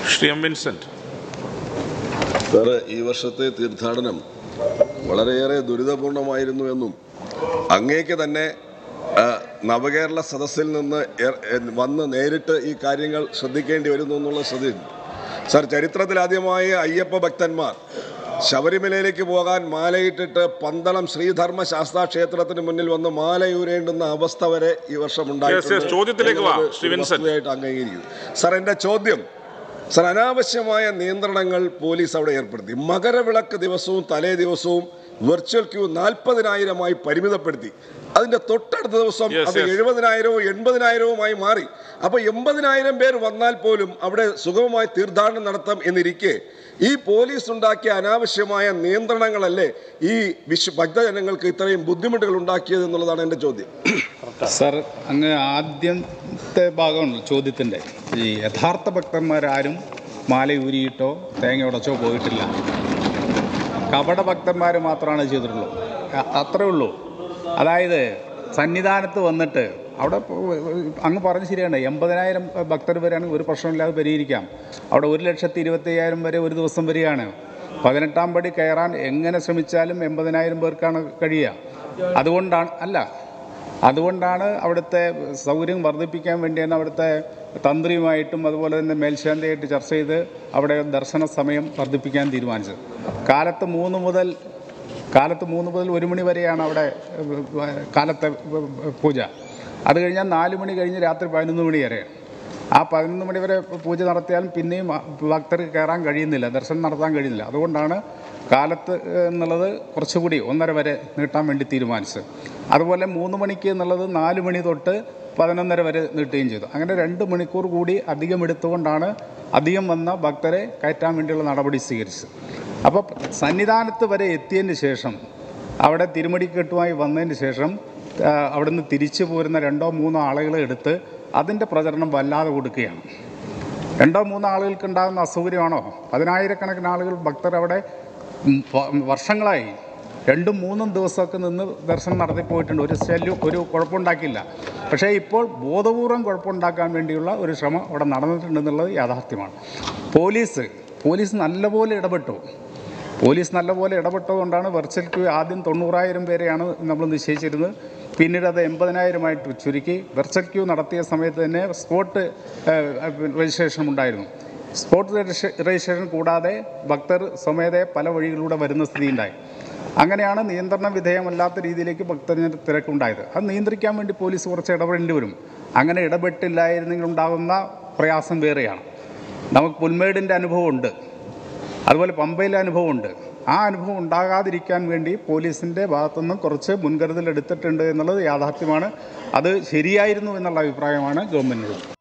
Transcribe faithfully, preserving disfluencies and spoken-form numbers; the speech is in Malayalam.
Shri M Vincent. സാറ്, ഈ വർഷത്തെ തീർത്ഥാടനം വളരെയേറെ ദുരിതപൂർണമായിരുന്നുവെന്നും അങ്ങേക്ക് തന്നെ നവകേരള സദസ്സിൽ നിന്ന് വന്ന് നേരിട്ട് ഈ കാര്യങ്ങൾ ശ്രദ്ധിക്കേണ്ടി വരുന്നു എന്നുള്ള ശ്രദ്ധയുണ്ട്. സാർ, ചരിത്രത്തിലാദ്യമായി അയ്യപ്പ ഭക്തന്മാർ ശബരിമലയിലേക്ക് പോകാൻ മാലയിട്ടിട്ട് പന്തളം ശ്രീധർമ്മ ശാസ്താ ക്ഷേത്രത്തിന് മുന്നിൽ വന്ന് മാലയൂരേണ്ടുന്ന അവസ്ഥ വരെ ഈ വർഷം ഉണ്ടായിട്ടുണ്ട്. അംഗീകരിക്കുന്നു. സാർ, എൻ്റെ ചോദ്യം, സാർ, അനാവശ്യമായ നിയന്ത്രണങ്ങൾ പോലീസ് അവിടെ ഏർപ്പെടുത്തി. മകരവിളക്ക് ദിവസവും തലേ ദിവസവും വെർച്വൽ ക്യൂ നാൽപ്പതിനായിരമായി പരിമിതപ്പെടുത്തി. അതിൻ്റെ തൊട്ടടുത്ത ദിവസം അത് എഴുപതിനായിരവും എൺപതിനായിരവുമായി മാറി. അപ്പോൾ എൺപതിനായിരം പേർ വന്നാൽ പോലും അവിടെ സുഗമമായി തീർത്ഥാടനം നടത്താം എന്നിരിക്കെ ഈ പോലീസ് ഉണ്ടാക്കിയ അനാവശ്യമായ നിയന്ത്രണങ്ങളല്ലേ ഈ വിശ്വ ഭക്തജനങ്ങൾക്ക് ഇത്രയും ബുദ്ധിമുട്ടുകൾ ഉണ്ടാക്കിയത് എന്നുള്ളതാണ് എൻ്റെ ചോദ്യം. സാർ, അങ്ങ് ആദ്യത്തെ ഭാഗമുണ്ട് ചോദ്യത്തിൻ്റെ. ഈ യഥാർത്ഥ ഭക്തന്മാരാരും മാലയൂരിയിട്ടോ തേങ്ങ ഉടച്ചോ പോയിട്ടില്ല. കപട ഭക്തന്മാർ മാത്രമാണ് ചെയ്തിട്ടുള്ളൂ. അത്രേ ഉള്ളൂ. അതായത് സന്നിധാനത്ത് വന്നിട്ട് അവിടെ അങ്ങ് പറഞ്ഞ് ശരിയാണ്, എൺപതിനായിരം ഭക്തർ വരെയാണെങ്കിൽ ഒരു പ്രശ്നമില്ലാതെ പരിഹരിക്കാം. അവിടെ ഒരു ലക്ഷത്തി ഇരുപത്തി അയ്യായിരം വരെ ഒരു ദിവസം വരികയാണ്. പതിനെട്ടാം പടി കയറാൻ എങ്ങനെ ശ്രമിച്ചാലും എൺപതിനായിരം പേർക്കാണ് കഴിയുക. അതുകൊണ്ടാണ് അല്ല അതുകൊണ്ടാണ് അവിടുത്തെ സൗകര്യം വർദ്ധിപ്പിക്കാൻ വേണ്ടിയാണ് അവിടുത്തെ തന്ത്രിയുമായിട്ടും അതുപോലെ തന്നെ മേൽശാന്തിയായിട്ട് ചർച്ച ചെയ്ത് അവിടെ ദർശന സമയം വർദ്ധിപ്പിക്കാൻ തീരുമാനിച്ചത്. കാലത്ത് മൂന്ന് മുതൽ കാലത്ത് മൂന്ന് മുതൽ ഒരു മണി വരെയാണ് അവിടെ കാലത്തെ പൂജ. അത് കഴിഞ്ഞാൽ നാല് മണി കഴിഞ്ഞ് രാത്രി പതിനൊന്ന് മണി വരെ. ആ പതിനൊന്ന് മണി വരെ പൂജ നടത്തിയാലും പിന്നെയും ഭക്തർക്ക് കയറാൻ കഴിയുന്നില്ല, ദർശനം നടത്താൻ കഴിയുന്നില്ല. അതുകൊണ്ടാണ് കാലത്ത് എന്നുള്ളത് കുറച്ചുകൂടി ഒന്നര വരെ നീട്ടാൻ വേണ്ടി തീരുമാനിച്ചത്. അതുപോലെ മൂന്ന് മണിക്ക് എന്നുള്ളത് നാല് മണി തൊട്ട് പതിനൊന്നര വരെ നീട്ടുകയും ചെയ്തു. അങ്ങനെ രണ്ട് മണിക്കൂർ കൂടി അധികം എടുത്തുകൊണ്ടാണ് അധികം വന്ന ഭക്തരെ കയറ്റാൻ വേണ്ടിയുള്ള നടപടി സ്വീകരിച്ചത്. അപ്പോൾ സന്നിധാനത്ത് വരെ എത്തിയതിന് ശേഷം അവിടെ തിരുമടിക്കെട്ടുമായി വന്നതിന് ശേഷം അവിടുന്ന് തിരിച്ചു പോരുന്ന രണ്ടോ മൂന്നോ ആളുകളെ എടുത്ത് അതിൻ്റെ പ്രചരണം വല്ലാതെ കൊടുക്കുകയാണ്. രണ്ടോ മൂന്നോ ആളുകൾക്ക് ഉണ്ടാകുന്ന അസൗകര്യമാണോ? പതിനായിരക്കണക്കിന് ആളുകൾ ഭക്തർ അവിടെ വർഷങ്ങളായി രണ്ടും മൂന്നും ദിവസമൊക്കെ നിന്ന് ദർശനം നടത്തി പോയിട്ടുണ്ട്. ഒരു ശല്യം ഒരു കുഴപ്പമുണ്ടാക്കിയില്ല. പക്ഷേ ഇപ്പോൾ ബോധപൂർവം കുഴപ്പമുണ്ടാക്കാൻ വേണ്ടിയുള്ള ഒരു ശ്രമം അവിടെ നടന്നിട്ടുണ്ടെന്നുള്ളത് യാഥാർത്ഥ്യമാണ്. പോലീസ് പോലീസ് നല്ലപോലെ ഇടപെട്ടു. പോലീസ് നല്ലപോലെ ഇടപെട്ടതുകൊണ്ടാണ് വെർച്വൽ ക്യൂ ആദ്യം തൊണ്ണൂറായിരം പേരെയാണ് നമ്മൾ നിശ്ചയിച്ചിരുന്നത്. പിന്നീട് അത് എൺപതിനായിരമായിട്ട് ചുരുക്കി. വെർച്വൽ ക്യൂ നടത്തിയ സമയത്ത് തന്നെ സ്പോട്ട് രജിസ്ട്രേഷൻ ഉണ്ടായിരുന്നു. സ്പോട്ട് രജിസ്ട്രേഷൻ കൂടാതെ ഭക്തർ സ്വമേധയെ പല വഴികളിലൂടെ വരുന്ന സ്ഥിതി ഉണ്ടായി. അങ്ങനെയാണ് നിയന്ത്രണ വിധേയമല്ലാത്ത രീതിയിലേക്ക് ഭക്തജന തിരക്കുണ്ടായത്. അത് നിയന്ത്രിക്കാൻ വേണ്ടി പോലീസ് കുറച്ച് ഇടപെടേണ്ടി വരും. അങ്ങനെ ഇടപെട്ടില്ലായിരുന്നെങ്കിൽ ഉണ്ടാകുന്ന പ്രയാസം വേറെയാണ്. നമുക്ക് പുൽമേടിൻ്റെ അനുഭവമുണ്ട്, അതുപോലെ പമ്പയിലെ അനുഭവമുണ്ട്. ആ അനുഭവം ഉണ്ടാകാതിരിക്കാൻ വേണ്ടി പോലീസിൻ്റെ ഭാഗത്തുനിന്ന് കുറച്ച് മുൻകരുതൽ എടുത്തിട്ടുണ്ട് എന്നുള്ളത് യാഥാർത്ഥ്യമാണ്. അത് ശരിയായിരുന്നു എന്നുള്ള അഭിപ്രായമാണ് ഗവൺമെൻറ്റിനുള്ളത്.